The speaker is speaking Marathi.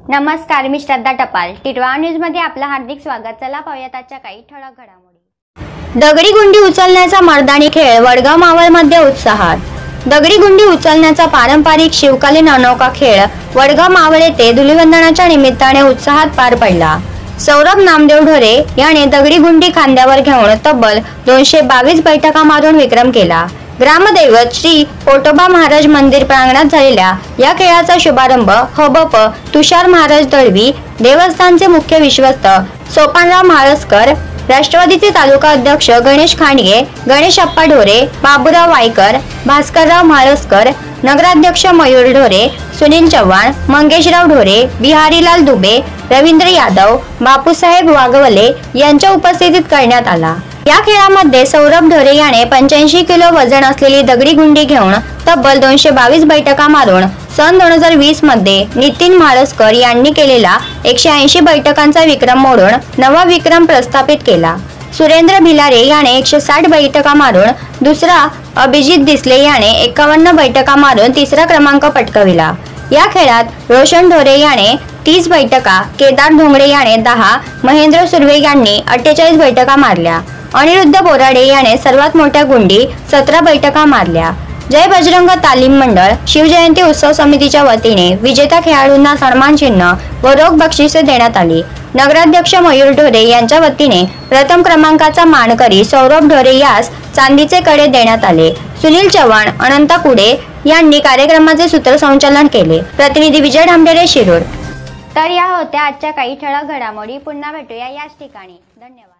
नमस्कार, मी श्रद्धा टपाल. टिटवाळा न्यूज मध्ये आपलं हार्दिक स्वागत. चला पाहूयात आजच्या काही ठळक घडामोडी. दगडी गुंडी उचलण्याचा मर्दानी खेळ वडगाव मावळ मध्ये उत्साहात. दगडी गुंडी उचलण्याचा पारंपरिक शिवकालीन अनोखा खेळ वडगाव मावळ येथे धुलीवंदनाच्या निमित्ताने उत्साहात पार पडला. सौरभ नामदेव ढोरे याने दगडी गुंडी खांद्यावर घेऊन तब्बल 222 बैठका मारून विक्रम केला. ग्रामदैवत श्री पोटोबा महाराज मंदिर प्रांगणात झालेल्या या खेळाचा शुभारंभ हबप तुषार महाराज दळवी, देवस्थानचे मुख्य विश्वस्त सोपानराव म्हाळसकर, राष्ट्रवादीचे तालुका अध्यक्ष गणेश खांडगे, गणेश अप्पा ढोरे, बाबूराव वायकर, भास्करराव म्हाळसकर, नगराध्यक्ष मयूर ढोरे, सुनील चव्हाण, मंगेशराव ढोरे, बिहारीलाल दुबे, रवींद्र यादव, बापूसाहेब वाघवले यांच्या उपस्थितीत करण्यात आला. या खेळामध्ये सौरभ ढोरे याने 85 किलो वजन असलेली दगडी गुंडी घेऊन तब्बल 222 बैठका मारून सन 2020 मध्ये नितीन म्हाळसकर यांनी केलेला 180 बैठकांचा विक्रम मोडून नवा विक्रम प्रस्थापित केला. सुरेंद्र भिलारे याने 160 बैठका मारून दुसरा, अभिजित दिसले याने 51 बैठका मारून तिसरा क्रमांक पटकाविला. या खेळात रोशन ढोरे याने 30 बैठका, केदार धोंगडे याने 10, महेंद्र सुर्वे यांनी 48 बैठका मारल्या. अनिरुद्ध बोराडे याने सर्वात मोठ्या गुंडी 17 बैठका मारल्या. जय बजरंग तालीम मंडळ शिवजयंती उत्सव समितीच्या वतीने विजेता खेळाडूंना सन्मान चिन्ह व रोख बक्षिसे देण्यात आली. नगराध्यक्ष मयूर ढोरे यांच्या वतीने प्रथम क्रमांकाचा मानकरी सौरभ ढोरे यास चांदीचे कडे देण्यात आले. सुनील चव्हाण, अनंता कुडे यांनी कार्यक्रमाचे सूत्रसंचालन केले. प्रतिनिधी विजय ढामडेरे, शिरूर. तर या होत्या आजच्या काही ठळक घडामोडी. पुन्हा भेटूया याच ठिकाणी. धन्यवाद.